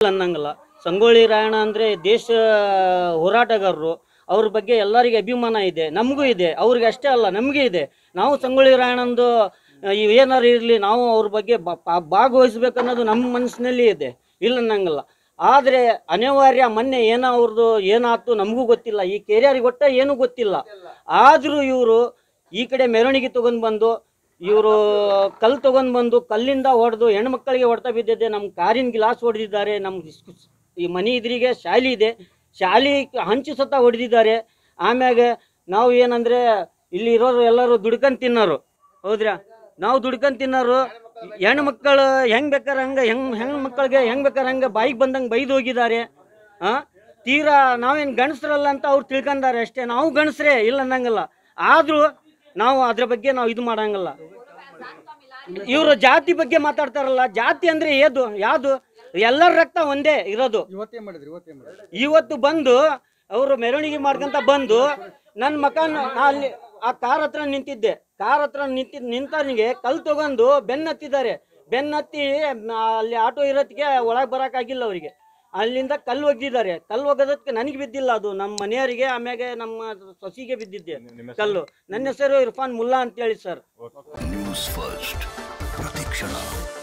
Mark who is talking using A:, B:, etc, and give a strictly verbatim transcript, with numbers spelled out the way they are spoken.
A: ಅನ್ನಂಗಿಲ್ಲ. ಸಂಗೊಳ್ಳಿ ರಾಯಣ್ಣ ಅಂದರೆ ದೇಶ ಹೋರಾಟಗಾರರು, ಅವ್ರ ಬಗ್ಗೆ ಎಲ್ಲರಿಗೆ ಅಭಿಮಾನ ಇದೆ, ನಮಗೂ ಇದೆ, ಅವ್ರಿಗೆ ಅಷ್ಟೇ ಅಲ್ಲ ನಮಗೆ ಇದೆ. ನಾವು ಸಂಗೊಳ್ಳಿ ರಾಯಣ್ಣಂದು ಏನಾರು ಇರಲಿ ನಾವು ಅವ್ರ ಬಗ್ಗೆ ಭಾಗವಹಿಸ್ಬೇಕನ್ನೋದು ನಮ್ಮ ಮನಸ್ಸಿನಲ್ಲಿ ಇದೆ, ಇಲ್ಲ ಅನ್ನಂಗಿಲ್ಲ. ಆದರೆ ಅನಿವಾರ್ಯ ಮೊನ್ನೆ ಏನೋ ಅವ್ರದ್ದು ಏನಾಯ್ತು ನಮಗೂ ಗೊತ್ತಿಲ್ಲ, ಈ ಕೆರಿಯರಿಗೆ ಒಟ್ಟ ಏನೂ ಗೊತ್ತಿಲ್ಲ. ಆದರೂ ಇವರು ಈ ಕಡೆ ಮೆರವಣಿಗೆ ತೊಗೊಂಡು ಬಂದು ಇವರು ಕಲ್ಲು ತೊಗೊಂಡು ಬಂದು ಕಲ್ಲಿಂದ ಹೊಡೆದು ಹೆಣ್ಮಕ್ಕಳಿಗೆ ಹೊಡ್ತಾ ಬಿದ್ದಿದೆ, ನಮ್ಮ ಕಾರಿನ ಗ್ಲಾಸ್ ಹೊಡೆದಿದ್ದಾರೆ, ನಮ್ಮ ಈ ಮನೆ ಎದುರಿಗೆ ಶಾಲೆ ಇದೆ, ಶಾಲೆ ಹಂಚು ಸತ ಹೊಡೆದಿದ್ದಾರೆ. ಆಮ್ಯಾಗ ನಾವು ಏನಂದರೆ ಇಲ್ಲಿ ಇರೋರು ಎಲ್ಲರೂ ದುಡ್ಕೊಂಡು ತಿನ್ನೋರು, ಹೌದ್ರಾ? ನಾವು ದುಡ್ಕೊಂಡು ತಿನ್ನೋರು. ಹೆಣ್ಣು ಮಕ್ಕಳು ಹೆಂಗೆ ಬೇಕಾರೆ ಹಂಗೆ ಹೆಂಗೆ ಹೆಣ್ಣು ಮಕ್ಕಳಿಗೆ ಹೆಂಗೆ ಬೇಕಾರೆ ಹಂಗೆ ಬಾಯಿಗೆ ಬಂದಂಗೆ ಬೈದು ಹೋಗಿದ್ದಾರೆ. ಹಾಂ, ತೀರಾ ನಾವೇನು ಗಂಡಸ್ರಲ್ಲ ಅಂತ ಅವ್ರು ತಿಳ್ಕೊಂಡಾರೆ ಅಷ್ಟೇ. ನಾವು ಗಂಡಸ್ರೇ, ಇಲ್ಲ ಅನ್ನಂಗಿಲ್ಲ. ಆದರೂ ನಾವು ಅದ್ರ ಬಗ್ಗೆ ನಾವು ಇದು ಮಾಡಂಗಿಲ್ಲ. ಇವರು ಜಾತಿ ಬಗ್ಗೆ ಮಾತಾಡ್ತಾರಲ್ಲ, ಜಾತಿ ಅಂದರೆ ಏದು ಯಾವುದು? ಎಲ್ಲರ ರಕ್ತ ಒಂದೇ ಇರೋದು. ಇವತ್ತು ಬಂದು ಅವರು ಮೆರವಣಿಗೆ ಮಾಡ್ಕೊಂತ ಬಂದು ನನ್ನ ಮಕಾನ್ ಅಲ್ಲಿ ಆ ಕಾರ್ ಹತ್ರ ನಿಂತಿದ್ದೆ, ಕಾರ್ ಹತ್ರ ನಿಂತಿದ್ದ ನಿಂತನಿಗೆ ಕಲ್ಲು ತಗೊಂಡು ಬೆನ್ನ ಹತ್ತಿದ್ದಾರೆ. ಬೆನ್ನ ಹತ್ತಿ ಅಲ್ಲಿ ಆಟೋ ಇರೋದಕ್ಕೆ ಒಳಗೆ ಬರೋಕ್ಕಾಗಿಲ್ಲ ಅವರಿಗೆ, ಅಲ್ಲಿಂದ ಕಲ್ಲು ಒಗ್ದಿದ್ದಾರೆ. ಕಲ್ಲು ಒಗ್ಗೋದಕ್ಕೆ ನನಗೆ ಬಿದ್ದಿಲ್ಲ, ಅದು ನಮ್ಮ ಮನೆಯವರಿಗೆ ಆಮ್ಯಾಗೆ ನಮ್ಮ ಸೊಸಿಗೆ ಬಿದ್ದಿದ್ದೆ ಕಲ್ಲು. ನನ್ನ ಹೆಸರು ಇರ್ಫಾನ್ ಮುಲ್ಲಾ ಅಂತೇಳಿ ಸರ್. ನ್ಯೂಸ್ ಫಸ್ಟ್ ಪ್ರತಿಕ್ಷಣ.